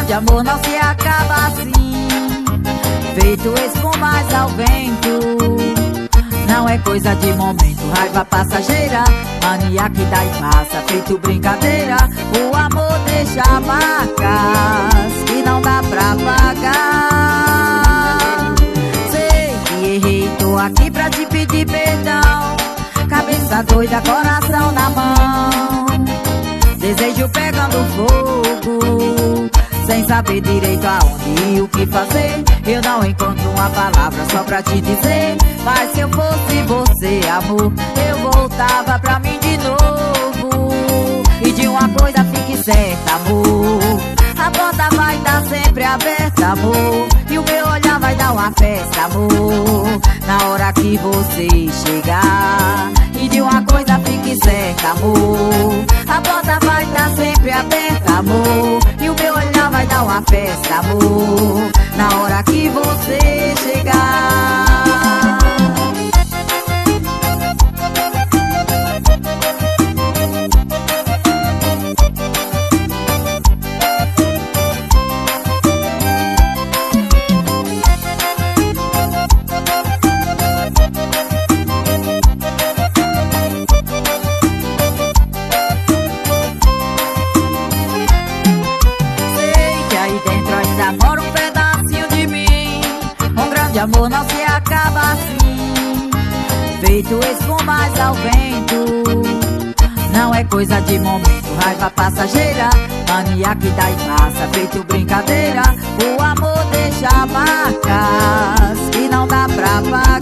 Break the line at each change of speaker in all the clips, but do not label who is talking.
grande amor não se acaba assim, feito espumas ao vento. Não é coisa de momento, raiva passageira, mania que dá e passa, feito brincadeira. O amor deixa marcas que não dá pra pagar. Sei que errei, tô aqui pra te pedir perdão. Cabeça doida, coração na mão, desejo pegando fogo, sem saber direito aonde e o que fazer. Eu não encontro uma palavra só pra te dizer, mas se eu fosse você, amor, eu voltava pra mim de novo. E de uma coisa fique certa, amor, a porta vai estar sempre aberta, amor, e o meu olhar vai dar uma festa, amor, na hora que você chegar. E de uma coisa fique certa, amor, a porta vai estar sempre aberta, amor, e o meu olhar vai dar uma festa, amor, na hora que você chegar. Amor não se acaba assim, feito espumas ao vento. Não é coisa de momento, raiva passageira, mania que dá e passa, feito brincadeira. O amor deixa marcas que não dá pra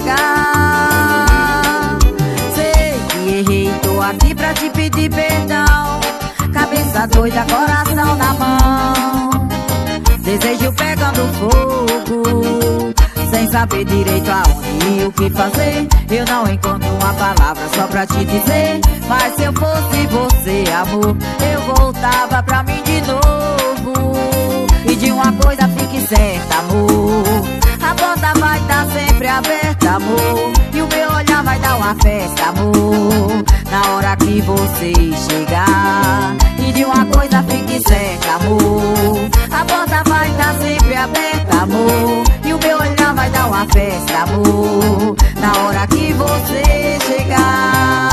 pagar. Sei que errei, tô aqui pra te pedir perdão. Cabeça doida, coração na mão, desejo pegando fogo, sem saber direito aonde e o que fazer. Eu não encontro uma palavra só pra te dizer, mas se eu fosse você, amor, eu voltava pra mim de novo. E de uma coisa fique certa, amor, a porta vai estar sempre aberta, amor, e o meu olhar vai dar uma festa, amor, na hora que você chegar. E de uma coisa fique certa, amor, a porta vai estar sempre aberta, amor, e o meu olhar vai dar uma festa, amor, na hora que você chegar.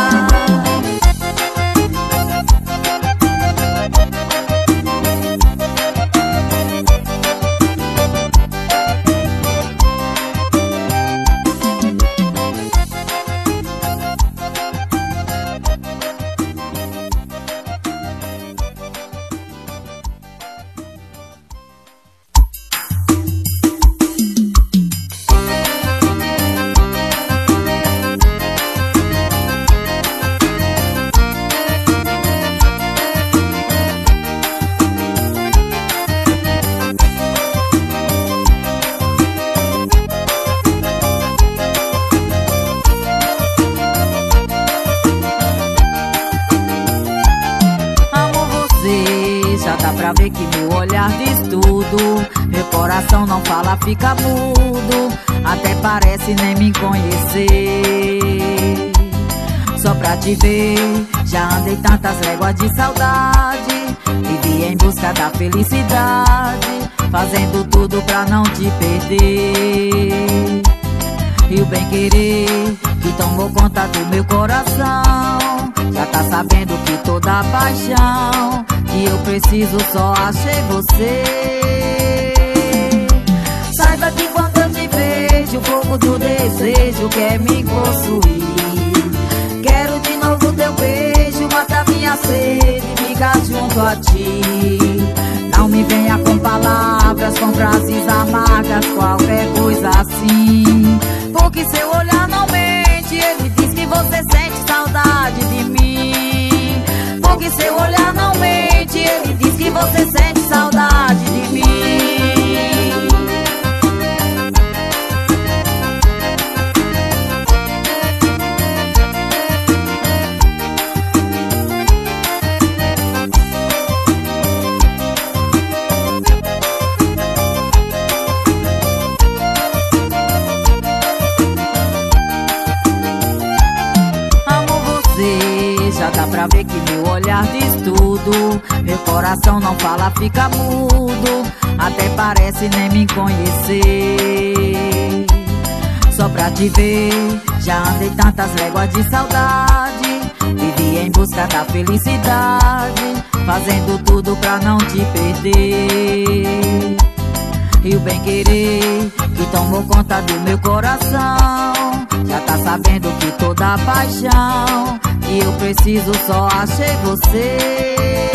Pra ver que meu olhar diz tudo, meu coração não fala, fica mudo, até parece nem me conhecer. Só pra te ver, já andei tantas léguas de saudade, vivi em busca da felicidade, fazendo tudo pra não te perder. E o bem querer que tomou conta do meu coração, já tá sabendo que toda a paixão que eu preciso só achei você. Saiba que quando eu te vejo, o fogo do desejo quer me possuir. Quero de novo teu beijo, matar minha sede, ficar junto a ti. Não me venha com palavras, com frases amargas, qualquer coisa assim, porque seu olhar não mente, ele diz que você sente saudade de mim. Porque seu olhar não mente, ele diz que você sente saudade de mim. Dá pra ver que meu olhar diz tudo, meu coração não fala, fica mudo, até parece nem me conhecer. Só pra te ver, já andei tantas léguas de saudade, vivi em busca da felicidade, fazendo tudo pra não te perder. E o bem-querer que tomou conta do meu coração já tá sabendo que toda a paixão que eu preciso só achei você.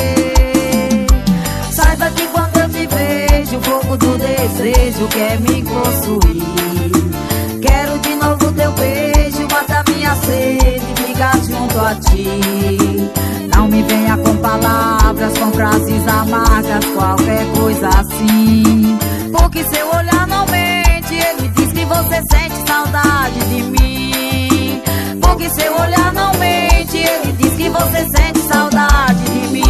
Saiba que quando eu te vejo, o fogo do desejo quer me possuir. Quero de novo teu beijo, mata minha sede, ficar junto a ti. Não me venha com palavras, com frases amargas, qualquer coisa assim, porque seu olhar não mente, ele diz que você sente saudade de mim. Porque seu olhar não mente, ele diz que você sente saudade de mim.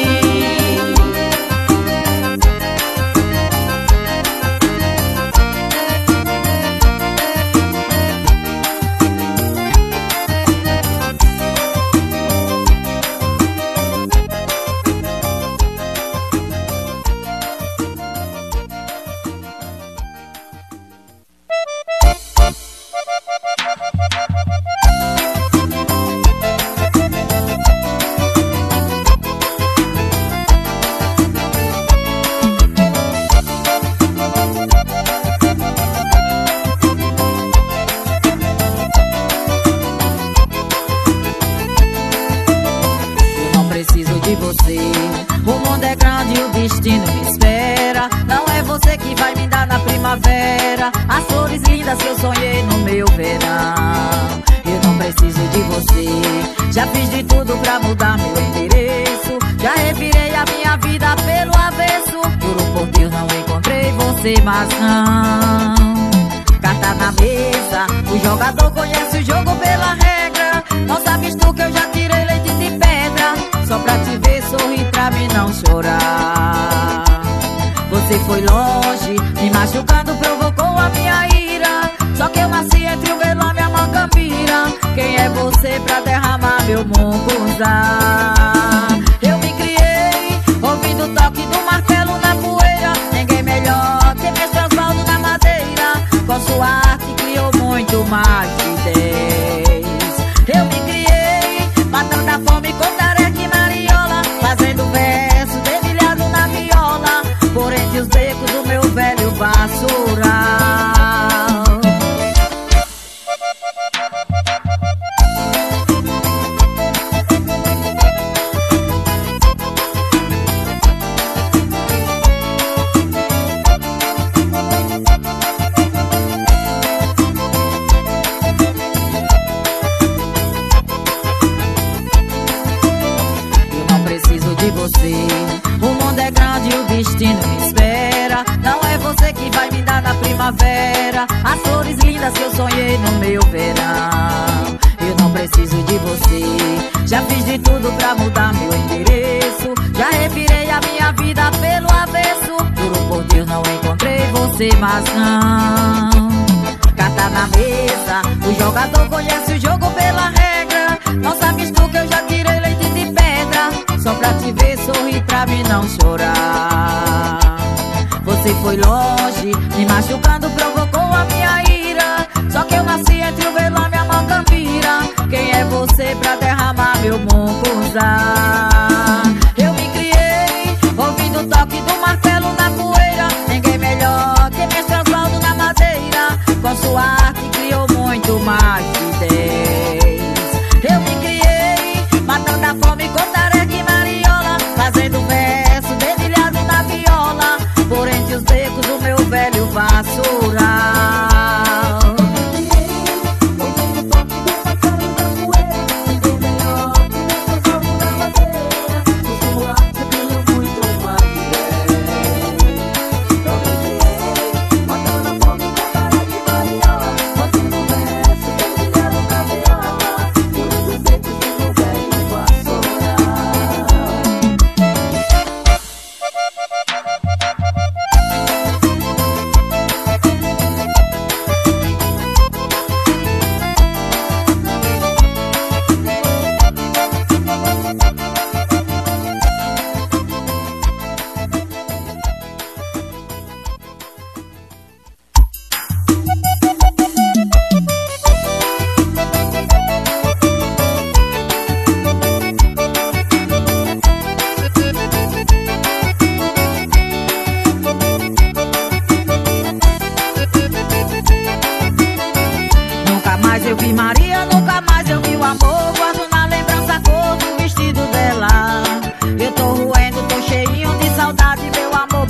As flores lindas que eu sonhei no meu verão. Eu não preciso de você, já fiz de tudo pra mudar meu endereço, já revirei a minha vida pelo avesso. Juro por Deus não encontrei você, mas não. Carta na mesa, o jogador conhece o jogo pela regra. Não sabes tu que eu já tirei leite de pedra, só pra te ver sorrir pra mim não chorar. Você foi longe, me machucando, provocou a minha ira. Só que eu nasci entre o velame e a macambira. Quem é você pra derramar meu mucuzá? Eu me criei, ouvindo o toque do martelo na poeira. Ninguém melhor que Mestre Osvaldo na madeira. Com sua arte criou muito mais de 10. Eu me criei, matando a fome com tareca e mariola, fazendo verso dedilhado na viola, por entre os becos do meu velho vassoural. Eu não preciso de você, o mundo é grande e o destino me espera. Não é você que vai me dar na primavera as flores lindas que eu sonhei no meu verão. Eu não preciso de você, já fiz de tudo pra mudar meu endereço, já revirei a minha vida pelo avesso. Juro por Deus não encontrei você, mas não. Carta na mesa, o jogador conhece o jogo pela regra. Não sabes tu que eu já tirei leite de pedra, só pra te ver sorrir pra mim não chorar. Você foi longe, me machucando, provocou a minha ira. Só que eu nasci entre o velame e a macambira. Quem é você pra derramar meu mucuzá? Eu me criei, ouvindo o toque do martelo na poeira. Ninguém melhor que Mestre Osvaldo na madeira. Com sua arte criou muito mais de 10. Eu me criei, matando a fome com tareca e mariola, fazendo verso dedilhado na viola, por entre os becos do meu velho vassoural.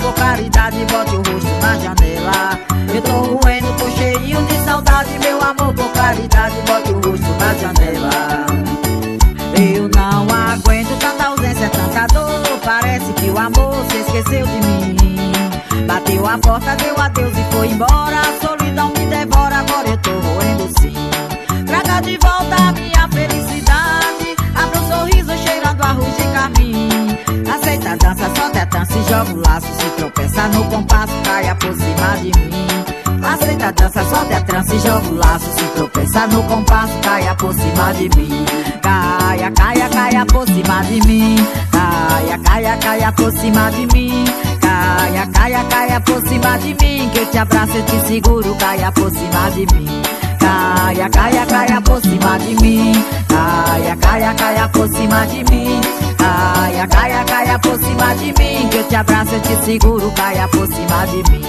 por caridade, bote o rosto na janela. Eu tô roendo, tô cheinho de saudade, meu amor, por caridade, bote o rosto na janela. Eu não aguento tanta ausência, tanta dor, parece que o amor se esqueceu de mim. Bateu a porta, deu adeus e foi embora, a solidão me devora, agora eu tô roendo sim. Traga de volta a minha felicidade, abra um sorriso cheirando arroz de carmim. Aceita a dança, solte a dança e joga o laço, se tropeçar no compasso, caia por cima de mim. Aceita a dança, solte a trança e joga o laço, se tropeçar no compasso, caia por cima de mim. Caia, caia, caia por cima de mim. Caia, caia, caia por cima de mim. Caia, caia, caia por cima de mim, que eu te abraço, eu te seguro, caia por cima de mim. Caia, caia, caia por cima de mim. Caia, caia, caia por cima de mim. Caia, caia, caia por cima de mim, que eu te abraço, eu te seguro, caia por cima de mim.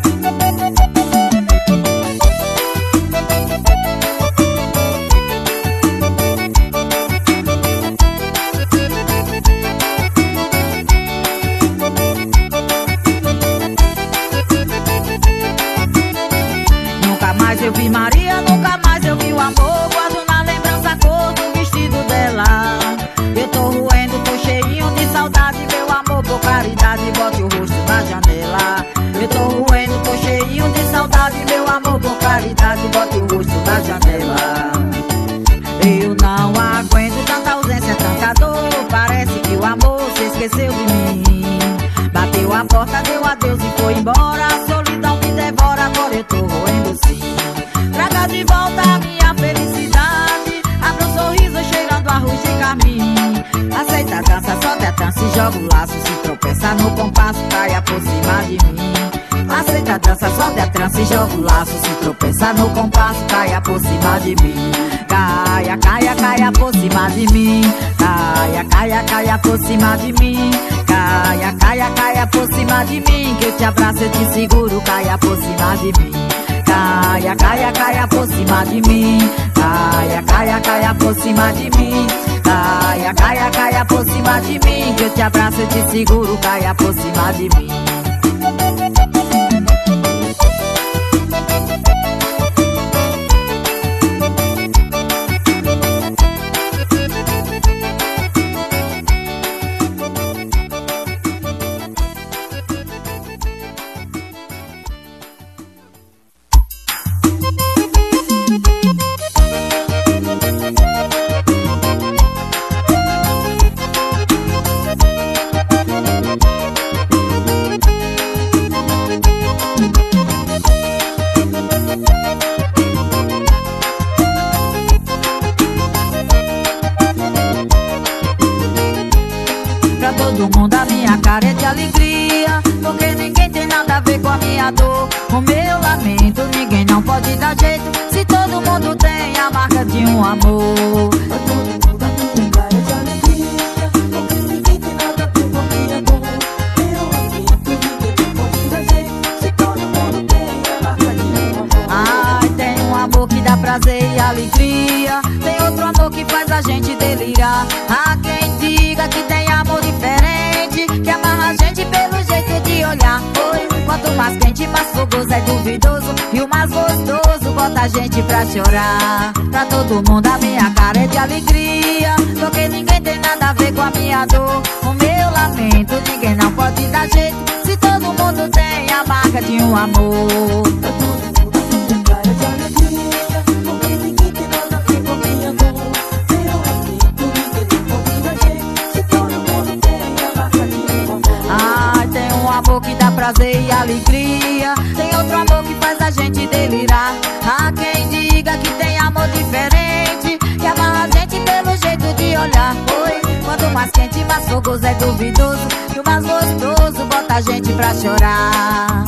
Eu vi Maria, nunca mais eu vi o amor. Guardo na lembrança a cor do vestido dela. Eu tô roendo, tô cheinho de saudade, meu amor, por caridade, bote o rosto na janela. Eu tô roendo, tô cheinho de saudade, meu amor, por caridade, bote o rosto na janela. Eu não aguento tanta ausência, tanta dor, parece que o amor se esqueceu de mim. Bateu a porta, deu adeus e foi embora, a solidão me devora, agora eu tô roendo sim. Traga de volta a minha felicidade, abra um sorriso cheirando arroz de carmim. Aceita a dança, solte a dança e joga o laço, se tropeçar no compasso, caia por cima de mim. Aceita a dança, solte a trança e joga o laço, se tropeçar no compasso, caia por cima de mim. Caia, caia, caia por cima de mim. Caia, caia, caia por cima de mim. Caia, caia, caia por cima de mim, que eu te abraço, eu te seguro, caia por cima de mim. Caia, caia, caia por cima de mim. Caia, caia, caia por cima de mim. Caia, caia, caia por cima de mim, que eu te abraço, eu te seguro, caia por cima de mim. Todo mundo a minha cara é de alegria, porque ninguém tem nada a ver com a minha dor. O meu lamento ninguém não pode dar jeito, se todo mundo tem a marca de um amor. Todo mundo a minha cara é de alegria, porque ninguém tem nada a ver com a minha dor. Meu lamento ninguém não pode dar jeito, se todo mundo tem a marca de um amor. Ai, tem um amor que dá prazer e alegria, tem outro amor que faz a gente delirar. Há quem diga que tem amor diferente, que amarra a gente pelo jeito de olhar. Oi, quanto mais quente, mais fogoso é duvidoso, e o mais gostoso bota a gente pra chorar. Pra todo mundo a minha cara é de alegria, porque ninguém tem nada a ver com a minha dor. O meu lamento ninguém não pode dar jeito, se todo mundo tem a marca de um amor. Pra todo mundo a minha cara é de alegria, porque ninguém tem nada a ver com a minha dor. Meu lamento ninguém não pode dar jeito, se todo mundo tem a marca de um amor. Ai, tem um amor que dá prazer e alegria, tem outro amor que faz a gente delirar. Há quem diga que tem amor diferente, que amarra a gente pelo jeito de olhar. Oi, quanto mais quente, mais fogoso é duvidoso, e o mais gostoso bota a gente pra chorar.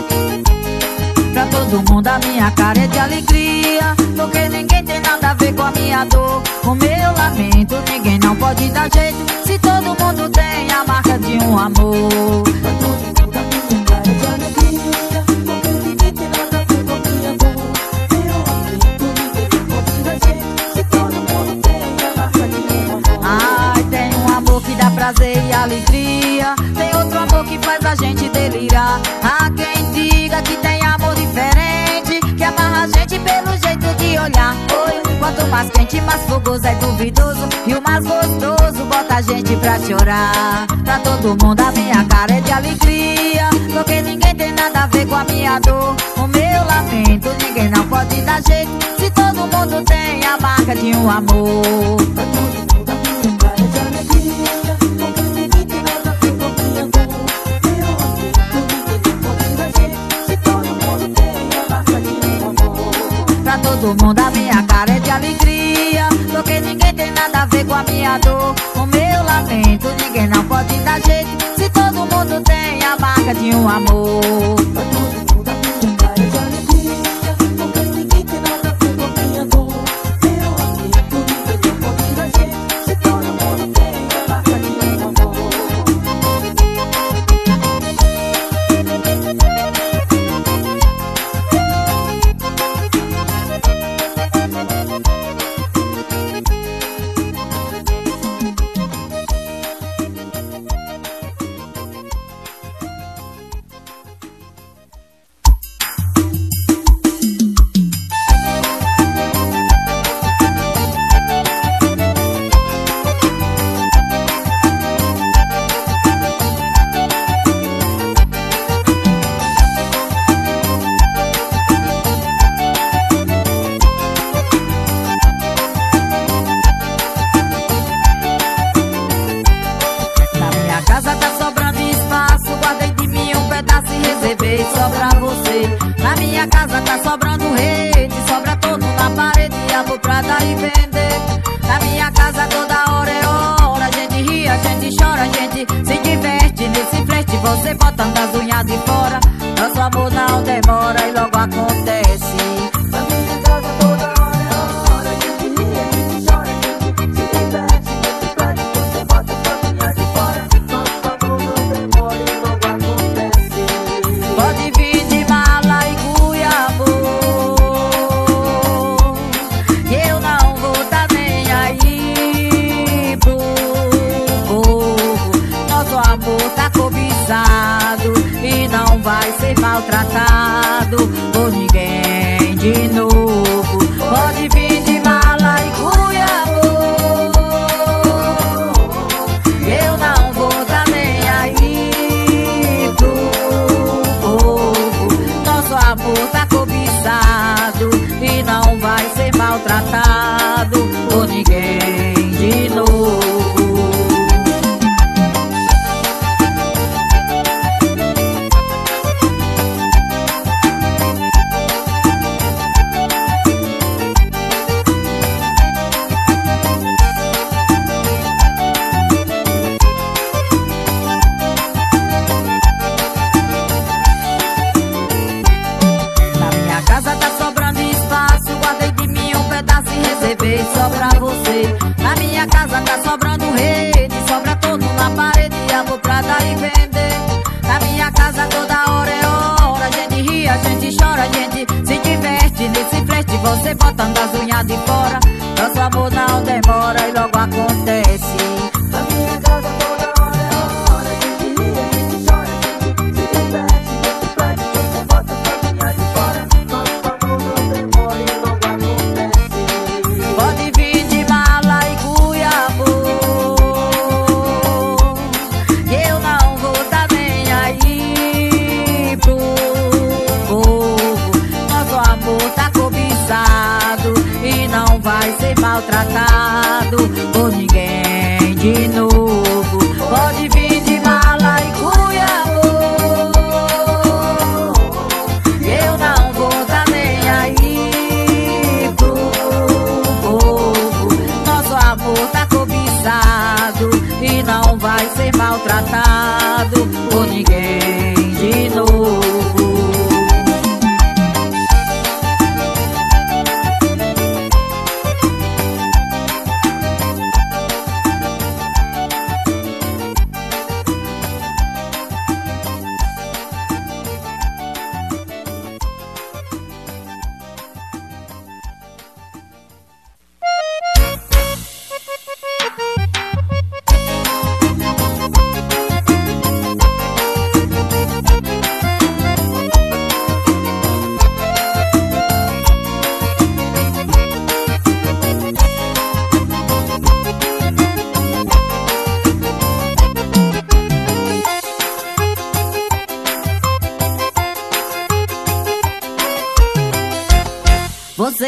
Todo mundo a minha cara é de alegria, porque ninguém tem nada a ver com a minha dor, o meu lamento. Ninguém não pode dar jeito se todo mundo tem a marca de um amor. Ai, tem um amor que dá prazer e alegria, tem outro amor que faz a gente delirar. Há quem diga que tem amor diferente, que amarra a gente pelo jeito de olhar. Oi, quanto mais quente, mais fogoso é duvidoso, e o mais gostoso bota a gente pra chorar. Pra todo mundo a minha cara é de alegria, porque ninguém tem nada a ver com a minha dor, o meu lamento. Ninguém não pode dar jeito se todo mundo tem a marca de um amor. Pra todo mundo a minha cara é de alegria, porque ninguém tem nada a ver com a minha dor, o meu lamento. Ninguém não pode dar jeito se todo mundo tem a marca de um amor. Só pra você. Na minha casa tá sobrando rede, sobra todo na parede, amor pra dar e vender. Na minha casa toda hora é hora, a gente ri, a gente chora, a gente se diverte. Nesse flerte você botando as unhas de fora, nosso amor não demora e logo acontece. Na minha casa toda hora é hora, a gente ri, a gente chora, a gente se diverte. Nesse flerte você bota as unhas de fora, nosso amor não demora e logo acontece. Pode vir de mala e Cuiabá, eu não vou tá nem aí pro povo. Nosso amor tá cobiçado e não vai ser maltratado por ninguém de novo. Pode vir de mala e Cuiabá, eu não vou tá nem aí pro povo. Nosso amor tá cobiçado e não vai ser maltratado por ninguém de novo. Só pra você. Na minha casa tá sobrando rede, sobra todo na parede, amor pra dar e vender. Na minha casa toda hora é hora, a gente ri, a gente chora, a gente se diverte. Nesse flerte você botando as unhas de fora, nosso amor não demora e logo acontece. Na minha casa toda hora é hora, a gente ri, a gente chora, a gente se diverte. Nesse flerte você bota as unhas de fora, nosso amor não demora e logo acontece. Pode vir de mala e Cuiabá, eu não vou tá nem aí pro povo. Nosso amor tá cobiçado e não vai ser maltratado por ninguém de novo. Pode vir de mala e Cuiabá, eu não vou tá nem aí pro povo. Nosso amor tá cobiçado e não vai ser maltratado por ninguém de novo.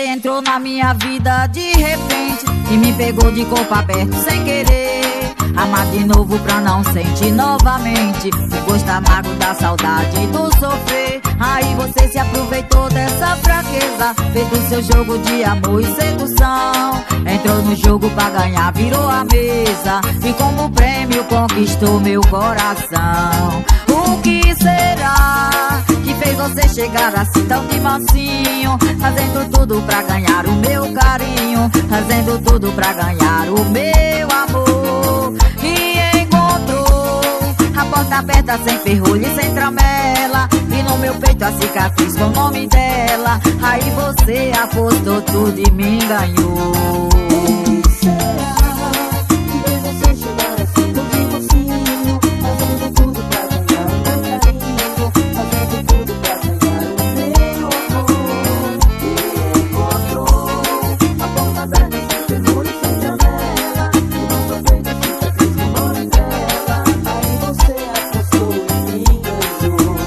entrou na minha vida de repente e me pegou de corpo aberto sem querer. Amar de novo pra não sentir novamente o gosto amargo da saudade, do sofrer. Aí você se aproveitou dessa fraqueza, fez do seu jogo de amor e sedução. Entrou no jogo pra ganhar, virou a mesa e como prêmio conquistou meu coração. O que será que fez você chegar assim tão de mansinho, fazendo tudo pra ganhar o meu carinho, fazendo tudo pra ganhar o meu amor? E encontrou a porta aberta sem ferrolho e sem tramela, e no meu peito a cicatriz com o nome dela. Aí você apostou tudo e me enganou. O que será que fez você chegar assim tão de mansinho, fazendo tudo pra ganhar o meu carinho, fazendo tudo pra ganhar o meu amor? E encontrou a porta aberta sem ferrolho e sem tramela, e no meu peito a cicatriz com o nome dela. Aí você apostou e me enganou.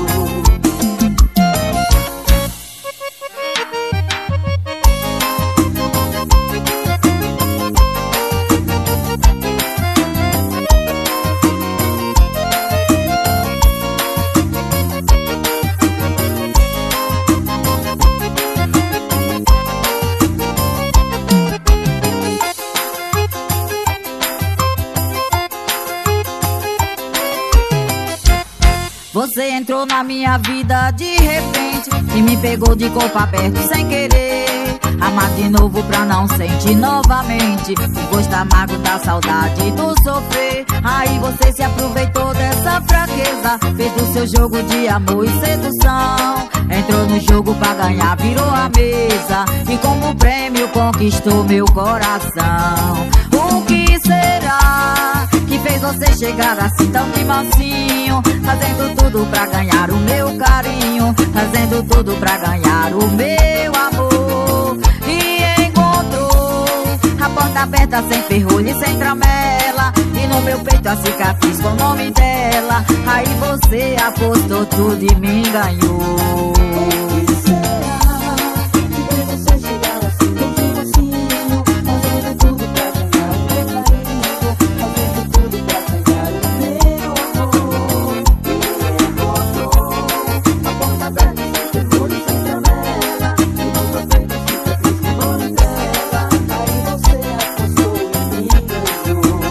Você entrou na minha vida de repente e me pegou de corpo aberto sem querer. Amar de novo pra não sentir novamente o gosto amargo da saudade, do sofrer. Aí você se aproveitou dessa fraqueza, fez do seu jogo de amor e sedução. Entrou no jogo pra ganhar, virou a mesa e como prêmio conquistou meu coração. O que será que fez você chegar assim tão de mansinho, fazendo tudo pra ganhar o meu carinho, fazendo tudo pra ganhar o meu amor? E encontrou a porta aberta sem ferrolho e sem tramela, e no meu peito a cicatriz com o nome dela. Aí você apostou tudo e me enganou. O que será que fez você chegar assim tão de mansinho, fazendo tudo pra ganhar o meu carinho, fazendo tudo pra ganhar o meu amor? E encontrou a porta aberta sem ferrolho e sem tramela, e no meu peito a cicatriz com o nome dela. Aí você apostou e me enganou.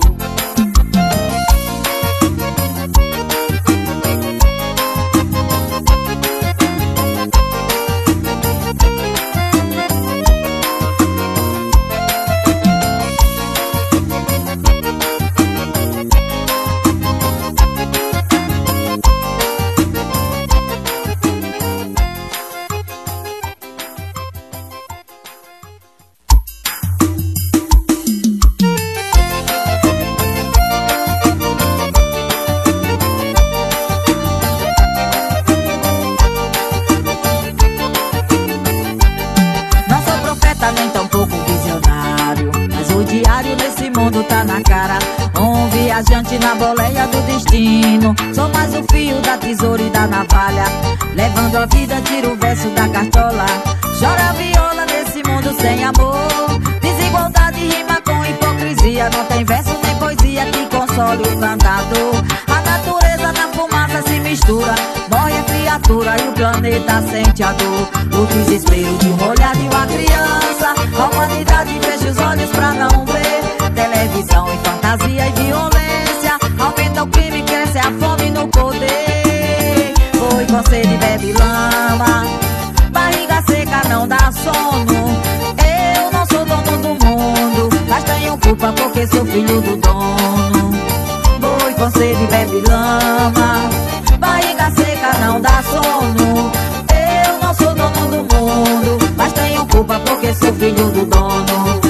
Não sou profeta nem tampouco visionário, mas o diário nesse mundo tá na cara. Um viajante na boleia do destino, sou mais o fio da tesoura e da navalha. Levando a vida, tiro o verso da cartola. Chora a viola nesse mundo sem amor. Desigualdade rima com hipocrisia, não tem verso nem poesia que console o cantador. A natureza na fumaça se mistura, morre a criatura e o planeta sente a dor. O desespero de um olhar de uma criança, a humanidade fecha os olhos pra não ver. Televisão e fantasia e violência, aumenta o crime, cresce a fome no poder. Foi com sede bebe lama, barriga seca não dá sono. Eu não sou dono do mundo, mas tenho culpa porque sou filho do dono. Foi com sede bebe lama, barriga seca não dá sono. Eu não sou dono do mundo, mas tenho culpa porque sou filho do dono.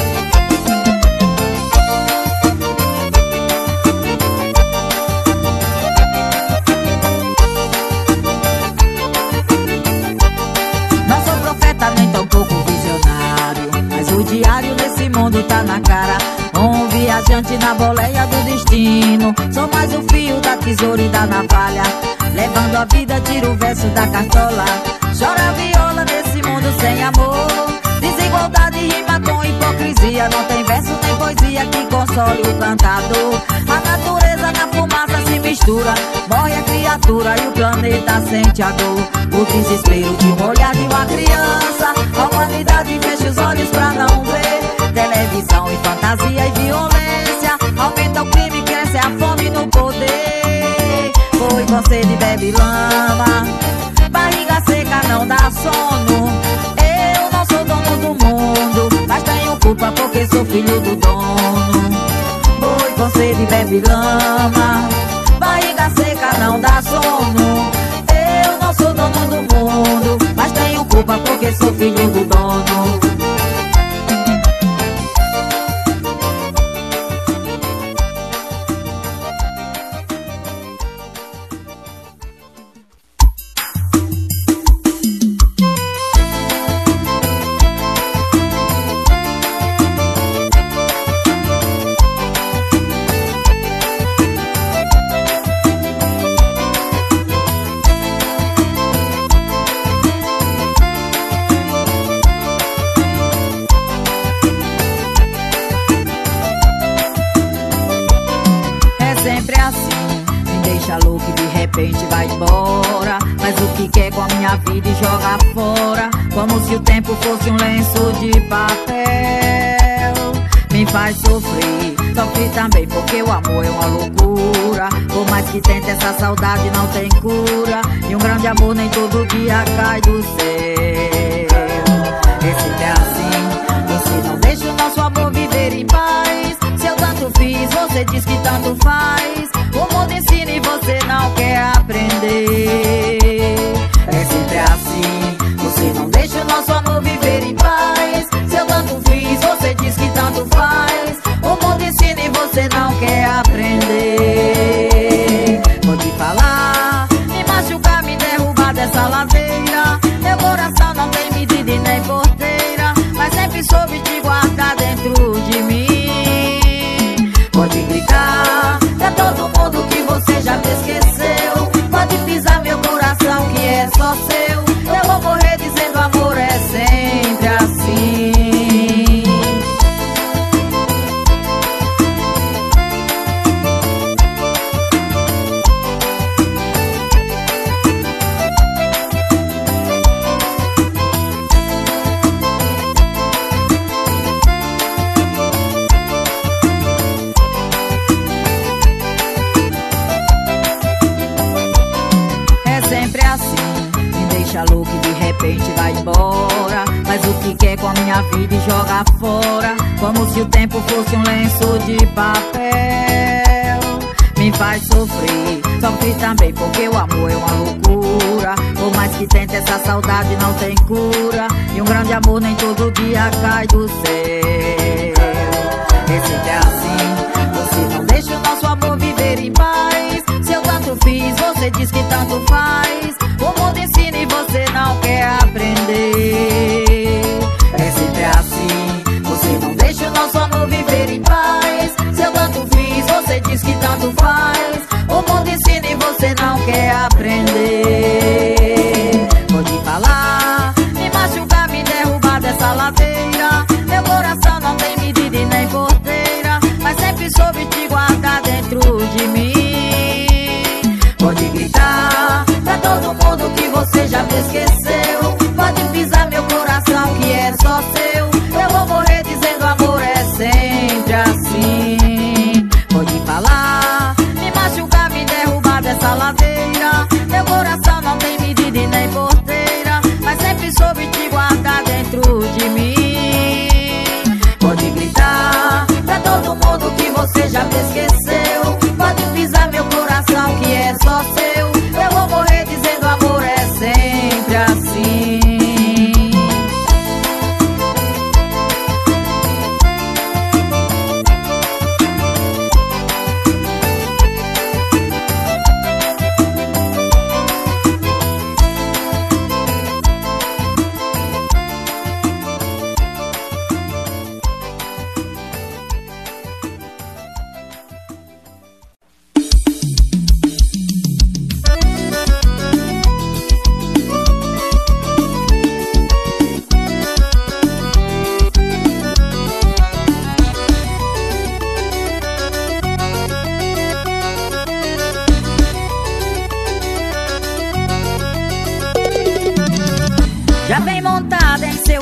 Não sou profeta nem tampouco visionário, mas o diário nesse mundo tá na cara. Um viajante na boleia do destino, sou mais o fio da tesoura e da navalha. Levando a vida, tiro o verso da cartola. Chora a viola nesse mundo sem amor. Desigualdade rima com hipocrisia, não tem verso nem poesia que console o cantador. A natureza na fumaça se mistura, morre a criatura e o planeta sente a dor. O desespero de um olhar de uma criança, a humanidade fecha os olhos pra não ver. Televisão e fantasia e violência, aumenta o crime, cresce a fome no poder. Foi com sede bebe lama, barriga seca não dá sono. Eu não sou dono do mundo, mas tenho culpa porque sou filho do dono. Foi com sede bebe lama, barriga seca não dá sono. Eu não sou dono do mundo, mas tenho culpa porque sou filho do dono.
Sempre assim, me deixa louco e de repente vai embora. Faz o que quer com a minha vida e joga fora, como se o tempo fosse um lenço de papel. Me faz sofrer, sofre também porque o amor é uma loucura. Por mais que tente, essa saudade não tem cura, e um grande amor nem todo dia cai do céu. Esse é assim, você não deixa o nosso amor viver em paz. Se eu tanto fiz, você diz que tanto faz. O mundo ensina e você não quer aprender. É sempre assim, você não deixa o nosso amor viver em paz. Se eu tanto fiz, você diz que tanto faz. O mundo ensina e você não quer aprender. Vou te falar, me machucar, me derrubar dessa ladeira. Meu coração não tem medida e nem porteira, mas sempre soube te guardar dentro de mim. Pode gritar pra todo mundo que você já me esqueceu. Pode pisar meu coração que é só seu. Eu vou morrer dizendo amor é sempre assim. Louco e de repente vai embora. Faz o que quer com a minha vida e joga fora, como se o tempo fosse um lenço de papel. Me faz sofrer, sofre também porque o amor é uma loucura. Por mais que tente, essa saudade não tem cura, e um grande amor nem todo dia cai do céu. Esse é assim, você não deixa o nosso amor viver em paz. Se eu tanto fiz, você diz que tanto faz. O mundo ensina e você não quer aprender. É sempre assim, você não deixa o nosso amor viver em paz. Se eu tanto fiz, você diz que tanto faz. O mundo ensina e você não quer aprender. Vou te falar, me machucar, me derrubar dessa ladeira. Meu coração não tem medida e nem porteira, mas sempre soube te guardar dentro de mim. Pode gritar pra todo mundo que você já me esqueceu. Pode pisar meu coração que é só seu. Eu vou morrer dizendo amor é sempre assim. Pode falar, me machucar, me derrubar dessa ladeira. Meu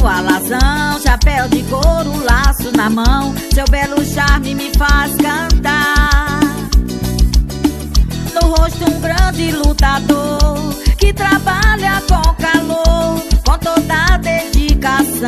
seu alazão, chapéu de couro, laço na mão, seu belo charme me faz cantar. No rosto um grande lutador, que trabalha com calor, com toda a dedicação.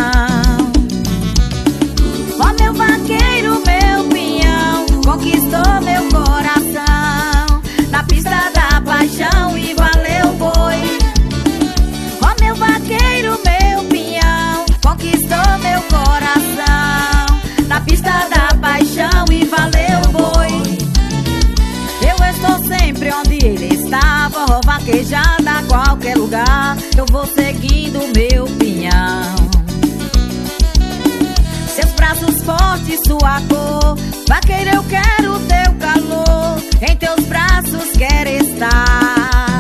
Ó meu vaqueiro, meu pinhão, conquistou meu coração na pista da paixão e valeu boi. Ó meu vaqueiro, meu pinhão, conquistou meu coração na pista da paixão e valeu boi. Eu estou sempre onde ele estava, ó vaquejada a qualquer lugar, eu vou seguindo meu pinhão. Seus braços fortes, sua cor, vaqueiro eu quero teu calor, em teus braços quero estar.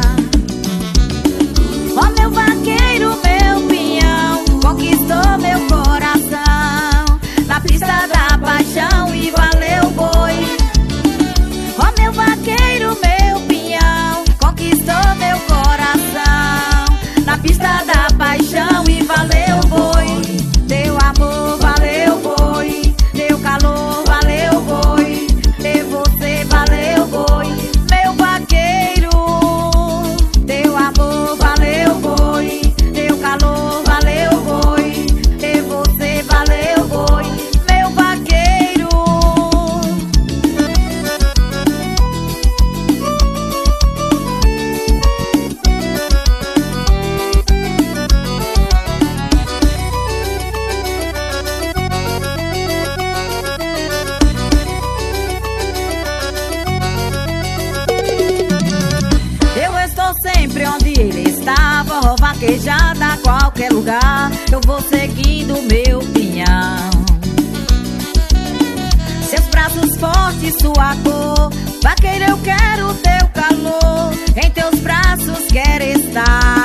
Ó meu vaqueiro, meu pinhão, conquistou meu coração na pista da paixão e valeu boi. Ó meu vaqueiro, meu pinhão, conquistou meu coração na pista da paixão e valeu boi. Teu amor valeu boi, teu calor valeu boi, ter você valeu boi, meu vaqueiro. Teu amor valeu boi, teu calor valeu boi, ter você valeu boi, meu vaqueiro. Sempre onde ele estava, ó vaquejada a qualquer lugar, eu vou seguindo meu pinhão. Seus braços fortes, sua cor, vaqueiro eu quero teu calor, em teus braços quero estar.